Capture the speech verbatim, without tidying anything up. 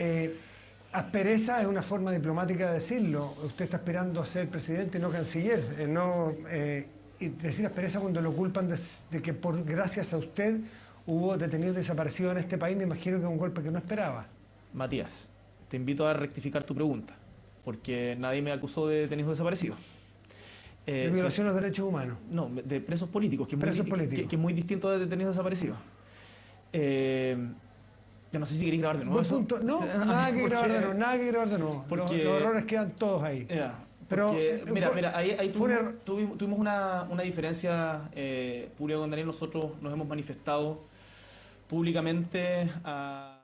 Eh, aspereza es una forma diplomática de decirlo. Usted está esperando a ser presidente y no canciller. Eh, no, eh, y decir aspereza cuando lo culpan de, de que por gracias a usted hubo detenidos desaparecidos en este país, me imagino que es un golpe que no esperaba. Matías, te invito a rectificar tu pregunta, porque nadie me acusó de detenidos desaparecidos. Eh, de sí, violación a los derechos humanos. No, de presos políticos, que es, presos muy, políticos. Que, que es muy distinto de detenidos desaparecidos. Eh, yo no sé si queréis grabar de nuevo Buen eso. punto. No, nada que grabar de nuevo, nada que grabar de nuevo. Porque, los, los errores quedan todos ahí. Yeah, Pero, porque, mira, por, mira, ahí, ahí tuvimos, er... tuvimos, tuvimos una, una diferencia eh, pública con Daniel. Nosotros nos hemos manifestado públicamente a...